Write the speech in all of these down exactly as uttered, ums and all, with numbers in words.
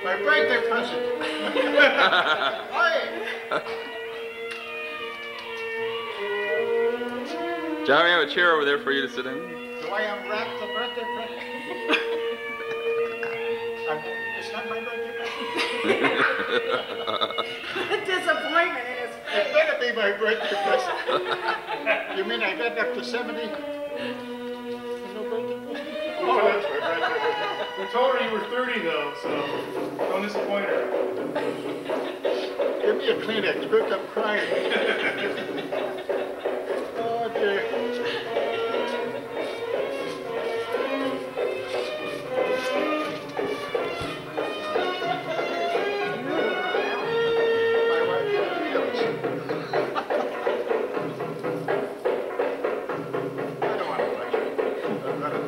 My birthday present. Hi. John, we have a chair over there for you to sit in. Do I unwrap the birthday present? I'm, it's not my birthday present. Disappointment in his face. It better be my birthday present. You mean I got up to seventy? No birthday present? Oh, that's my birthday. We told her you were thirty though, so don't disappoint her. Give me a Kleenex, quick, I'm crying. Oh dear. My wife got heels. I don't want to touch it. I've got it.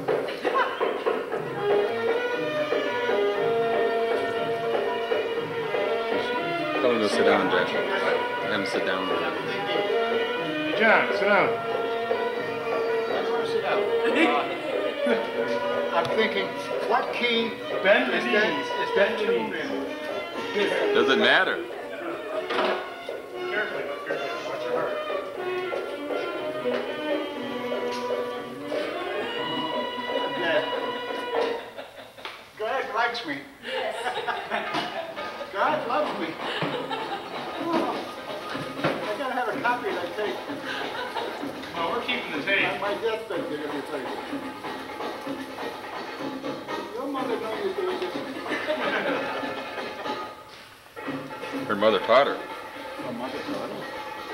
Tell him to sit down, Jack. Have him sit down. Hey, John, sit down. I want to sit down. Uh, I'm thinking, what key Bend the is that, knees. is that Bend the tune knees. in? Doesn't matter. Carefully, carefully. Watch your heart. Yeah. God likes me. God loves me. Oh, I gotta have a copy of that tape. No, we're keeping the On tape. my deathbed, they're gonna play it. Your mother knows you're doing this. Her mother taught her. Her mother taught her.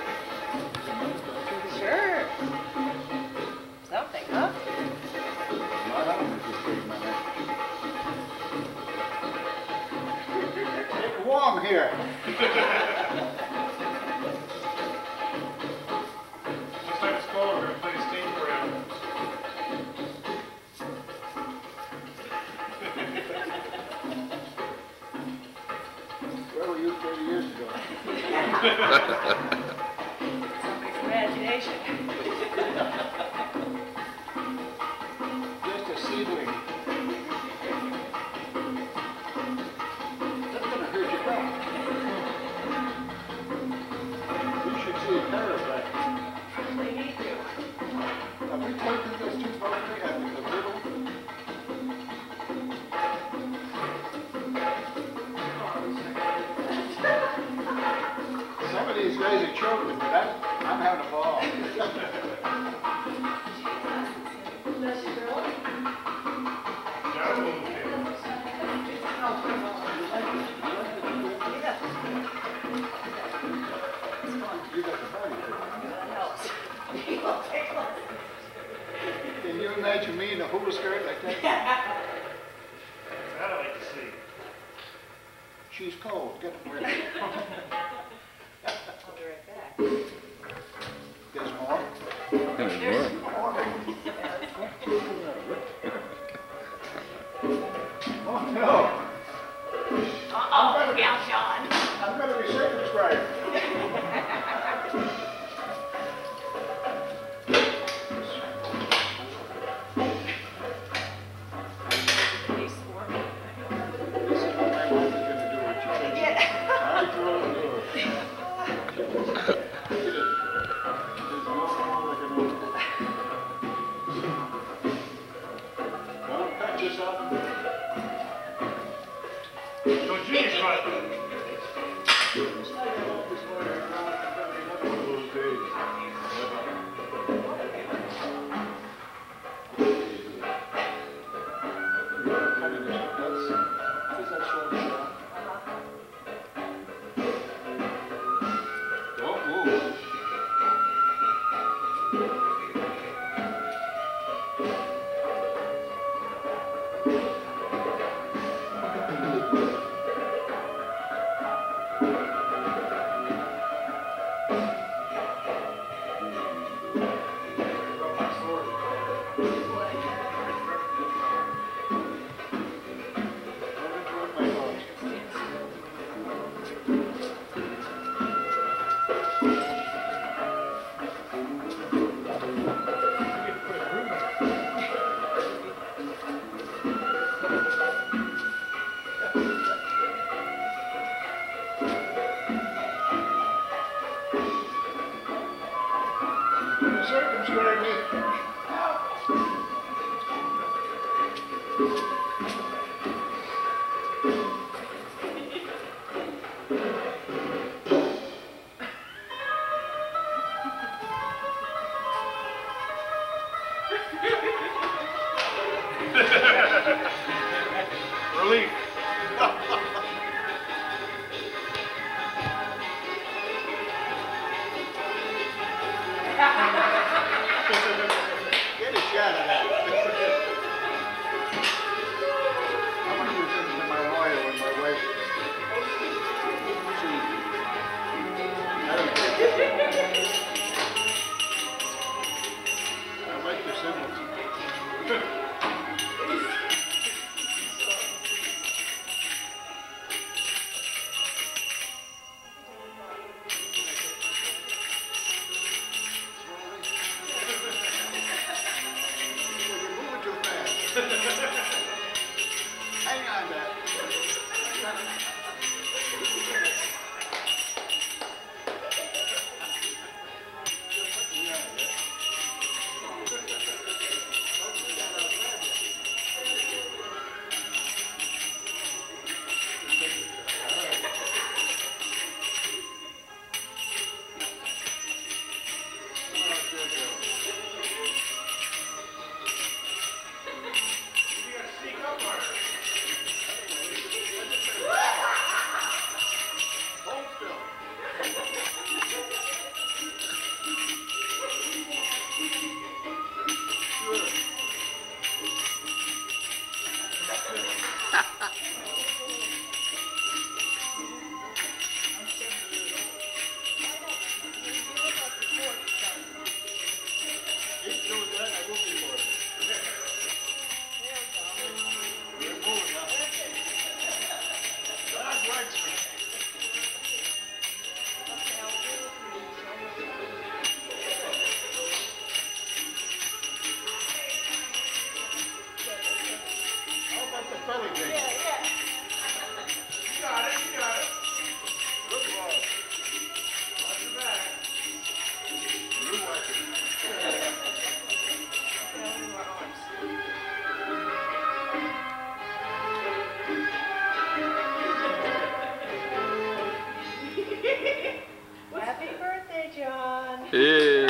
Sure. Something, huh? My husband just gave my name. It's warm here. Next time it's cold, we're going to play a steam program. Where were you thirty years ago? Somebody's imagination. Just a seedling. That's gonna hurt your back. You should see a chiropractor. They need to. Have we taken this too far? We have the little. Some of these guys are choking, but I'm, I'm having a ball. John will move in. You got the body for it. Can you imagine me in a hula skirt like that? That I like to see. She's cold. Get them ready. I'll be right back. There's more. There's more. Oh no! Uh-oh, yeah, Sean. I'm gonna be circumscribed. They swore me. This is what my wife is gonna do when she takes it. I throw the door. There's no more like an old. Don't cut yourself. Don't you get caught. It's like I love this morning. It's gonna be another one of those days. Don't move. relief. Get a shot of that. I'm going to use this in my oil when my wife sees me. I don't care. I like the symbols. Hang on to that. Happy birthday, John. Yeah.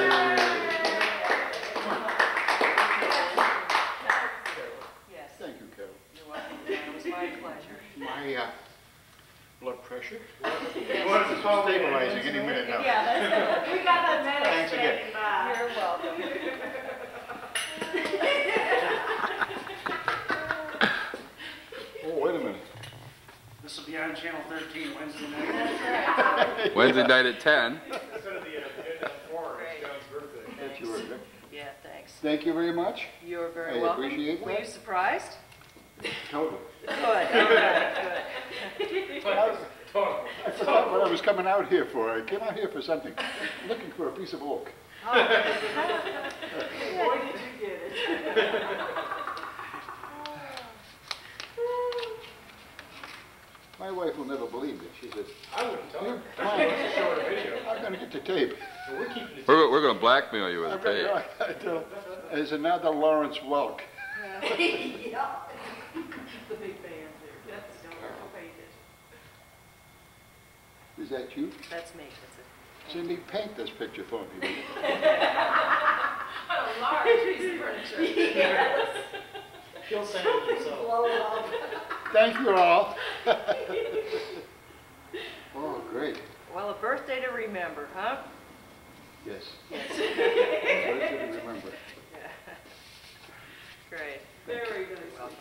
Yes, Thank you, Carol. you're welcome. It was my pleasure. My uh, blood pressure What is it called? stabilizing any minute now. Yeah, that's it. We got the medal Thanks again. standing by. You're welcome. Oh, wait a minute. This will be on channel thirteen Wednesday night. Wednesday night at ten. Instead of the, uh, the four, it's John's birthday. Thank you, Rick. Yeah, thanks. Thank you very much. You're very I welcome. appreciate Were that. you surprised? Totally. Good, okay, good. I forgot what I was coming out here for. I came out here for something. Looking for a piece of oak. Boy, did you get it. My wife will never believe it. She said, I wouldn't tell "You her. come She wants to show her video. I'm going to get the tape." But we're keeping it. We're, we're going to blackmail you with a I'm gonna tape. go, I tell- There's another Lawrence Welk. The big band there. That's don't paint it. Is that you? That's me, that's it. Cindy, paint this picture for me. will you? A large piece of furniture. He'll send it himself. Thank you all. Oh, great. Well, a birthday to remember, huh? Yes. Yes. Birthday to remember. Great. Very good. Welcome.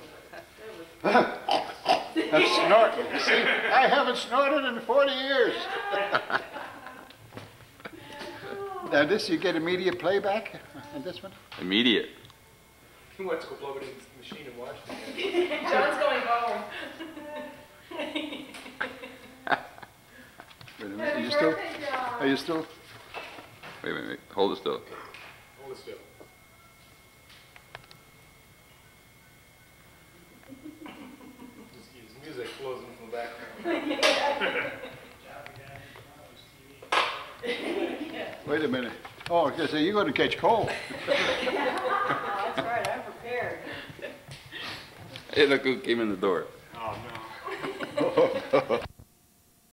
I'm snorting. See, I haven't snorted in forty years. Now this, you get immediate playback on this one? Immediate. He wants to go plug it in the machine and watch it. John's going home. Wait a minute, are you still, are you still? Wait, wait, wait. Hold it still. Hold it still. His, his music flows in from the background. Wait a minute. Oh, because you're going to catch cold. Oh, that's right, I'm prepared. Hey, look who came in the door. Oh, no.